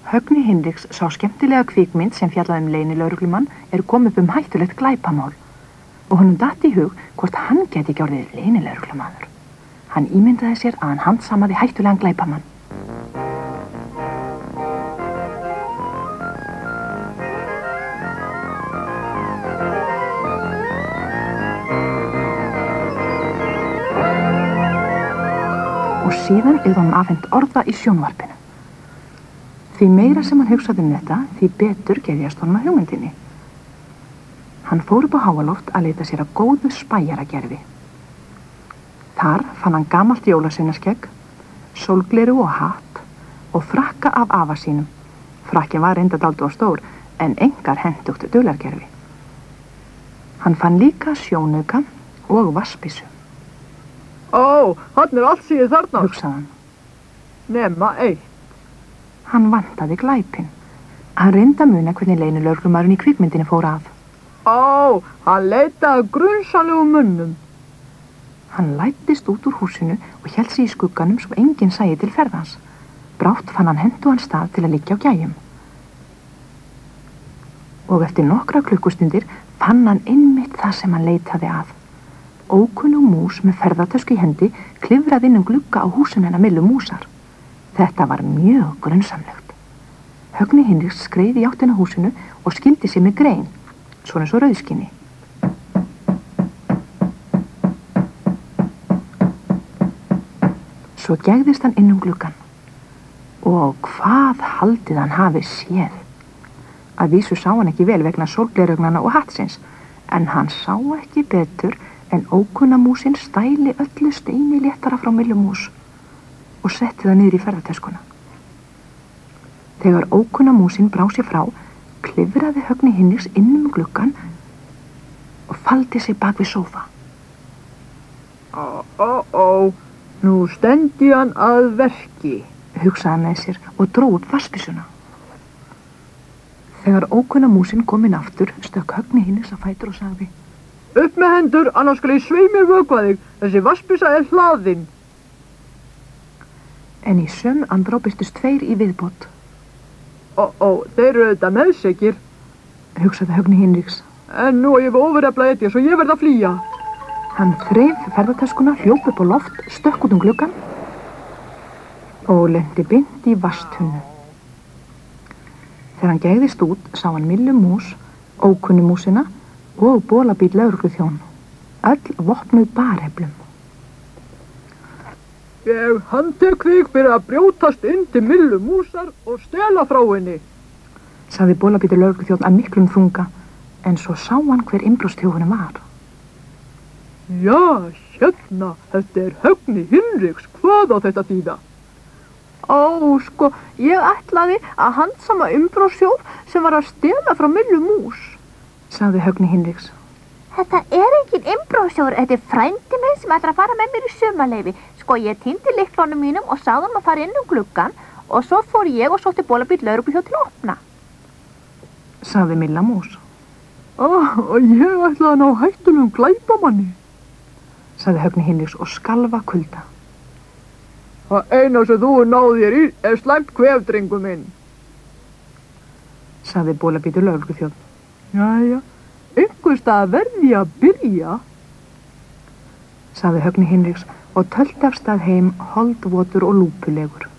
Högni Hinriks sá skemmtilega kvikmynd sem fjallaði leynilögreglumann komið upp hættulegt glæpamál og honum datt í hug hvort hann gæti ekki orðið leynilögreglumaður. Hann ímyndaði sér að hann handsamaði hættulegan glæpamann. Og síðan honum afhent orða í sjónvarpinu. Því meira sem hann hugsaði þetta, því betur geðjast honum að hugmyndinni. Hann fór upp á háaloft að leita sér að góðu spæjaragerfi. Þar fann hann gamalt jólasveinaskegg, sólgleru og hatt og frakka af afa sínum. Frakkin var reyndar dálítið of stór en engar hentugt dulargerfi. Hann fann líka sjónauka og vatnsbyssu. Ó, hann allt sem ég þarna, hugsaði hann. Nema eitt. Hann vantaði glæpinn. Hann reyndi að muna hvernig leynilögreglumaðurinn í kvikmyndinni fór að. Ó, hann leitaði grunsamlegum munnum. Hann læddist út úr húsinu og hélt sig í skugganum svo enginn sæi til ferðans. Brátt fann hann hentugan stað til að liggja á gæjum. Og eftir nokkra klukkustundir fann hann einmitt það sem hann leitaði að. Ókunnug mús með ferðatösku í hendi klifraði inn glugga á húsinu hennar Millu músar. Þetta var mjög grunsamlegt. Högni Hinriks skreið í áttina að húsinu og skildi sig með grein, svona eins og rauðskinni. Svo gegðist hann inn gluggann. Og hvað haldið hann hafi séð? Að vísu sá hann ekki vel vegna sólgleraugnanna og hattsins, en hann sá ekki betur en ókunna músin stæli öllu steini léttara frá Millu mús og setti það niður í ferðatöskuna. Þegar ókunna músin brá sér frá, klifraði Högni Hinriks inn gluggann og faldi sig bak við sófa. Nú stendi hann að verki, hugsaði hann með sér og dró upp vatnsbyssuna. Þegar ókunna músin kom inn aftur, stökk Högni Hinriks á fætur og sagði: Upp með hendur, annars skal ég svei mér vökva þig. Þessi vatnsbyssa hlaðin. En í sömu andrá birtust tveir í viðbót. Þeir eru þetta meðsekir, hugsaði Högni Hinriks. En nú ég ofurefla etja, svo ég verð að flýja. Hann þreif ferðatöskuna, hljóp upp á loft, stökk út gluggann og lenti beint í vatnstunnu. Þegar hann gægðist út, sá hann Millu mús, ókunnu músina og bolabíl lögregluþjón, öll vopnuð bareflum. Ég handtek þig fyrir að brjótast inn til Millu músar og stela frá henni, sagði bolabíl lögregluþjón af miklum þunga, en svo sá hann hver innbrotsþjófurinn var. Já, hérna, þetta er Högni Hinriks, hvað á þetta þýða? Ég ætlaði að handsama innbrotsþjóf sem var að stela frá Millu mús, sagði Högni Hinriks. Þetta er engin innbrotsþjófur, þetta er frændi minn sem ætlar að fara með mér í sumarleyfi. Ég týndi lyklunum mínum og sagði hann að fara inn gluggann og svo fór ég og sótti bolabíl lögregluþjóð til að opna, sagði Milla mús. Ég ætlaði að ná hættulegum glæpamanni, sagði Högni Hinriks og skalfa kulda. Það eina sem þú náði þér í er slæmt kvef, drengur minn, sagði bolabíl lögregluþjóð. Jæja, einhvers stað verði ég að byrja, sagði Högni Hinriks og tölti af stað heim holdvotur og lúpulegur.